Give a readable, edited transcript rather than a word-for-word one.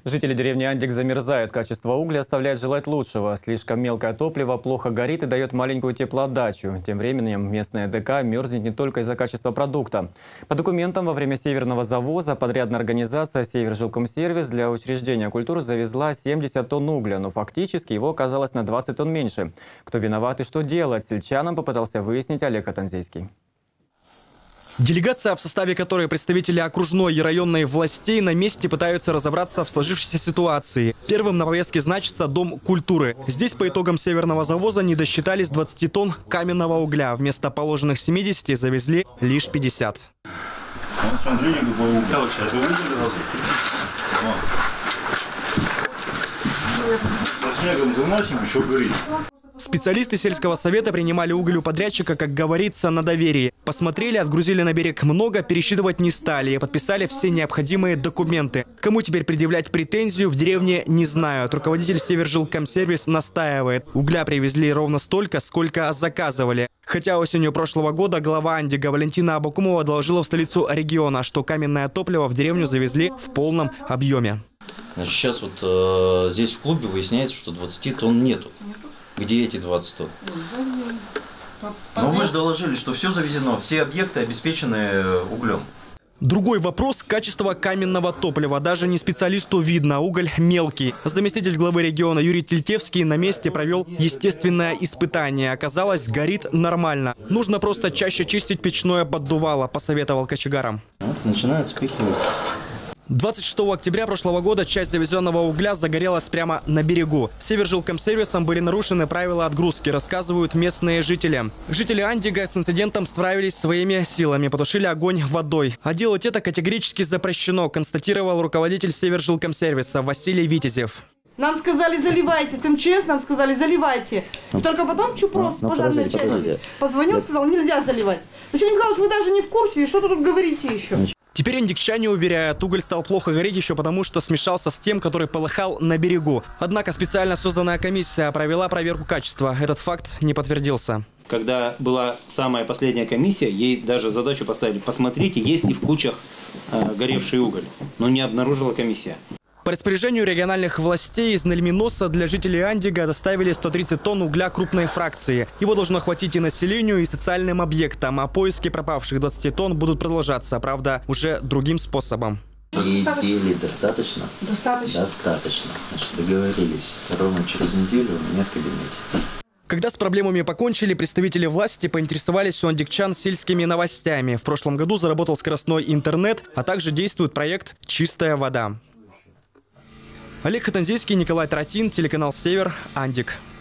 Жители деревни Андик замерзают. Качество угля оставляет желать лучшего. Слишком мелкое топливо плохо горит и дает маленькую теплоотдачу. Тем временем местная ДК мерзнет не только из-за качества продукта. По документам, во время северного завоза подрядная организация «Севержилкомсервис» для учреждения культуры завезла 70 тонн угля, но фактически его оказалось на 20 тонн меньше. Кто виноват и что делать, сельчанам попытался выяснить Олег Хатанзейский. Делегация, в составе которой представители окружной и районной властей, на месте пытаются разобраться в сложившейся ситуации. Первым на повестке значится Дом культуры. Здесь по итогам северного завоза не досчитались 20 тонн каменного угля. Вместо положенных 70 завезли лишь 50. Смотри, какой уголь. Со снегом заносим, еще горит. Специалисты сельского совета принимали уголь у подрядчика, как говорится, на доверии. Посмотрели, отгрузили на берег много, пересчитывать не стали и подписали все необходимые документы. Кому теперь предъявлять претензию, в деревне не знают. Руководитель Севержилкомсервис настаивает. Угля привезли ровно столько, сколько заказывали. Хотя осенью прошлого года глава Андига Валентина Абакумова доложила в столицу региона, что каменное топливо в деревню завезли в полном объеме. Значит, сейчас вот здесь в клубе выясняется, что 20 тонн нету. Где эти 20 тонн? Но вы же доложили, что все завезено, все объекты обеспечены углем. Другой вопрос – качество каменного топлива. Даже не специалисту видно, уголь мелкий. Заместитель главы региона Юрий Тельтевский на месте провел естественное испытание. Оказалось, горит нормально. Нужно просто чаще чистить печное поддувало, посоветовал кочегарам. Вот, начинает вспыхивать. 26 октября прошлого года часть завезенного угля загорелась прямо на берегу. Севержилкомсервисом были нарушены правила отгрузки, рассказывают местные жители. Жители Андига с инцидентом справились своими силами, потушили огонь водой. А делать это категорически запрещено, констатировал руководитель Севержилкомсервиса Василий Витязев. Нам сказали, заливайте, с МЧС нам сказали, заливайте. И только потом Чупрос, пожарная часть, позвонил, сказал, нельзя заливать. Василий Михайлович, вы даже не в курсе, что вы тут говорите еще? Теперь андикчане уверяют, уголь стал плохо гореть еще потому, что смешался с тем, который полыхал на берегу. Однако специально созданная комиссия провела проверку качества. Этот факт не подтвердился. Когда была самая последняя комиссия, ей даже задачу поставили: посмотрите, есть ли в кучах горевший уголь. Но не обнаружила комиссия. По распоряжению региональных властей из Нальминоса для жителей Андига доставили 130 тонн угля крупной фракции. Его должно хватить и населению, и социальным объектам. А поиски пропавших 20 тонн будут продолжаться, правда, уже другим способом. Недели достаточно? Достаточно. Достаточно. Значит, договорились. Ровно через неделю у меня в кабинете. Когда с проблемами покончили, представители власти поинтересовались у андикчан сельскими новостями. В прошлом году заработал скоростной интернет, а также действует проект «Чистая вода». Олег Хатанзейский, Николай Таратин, телеканал «Север», Андик.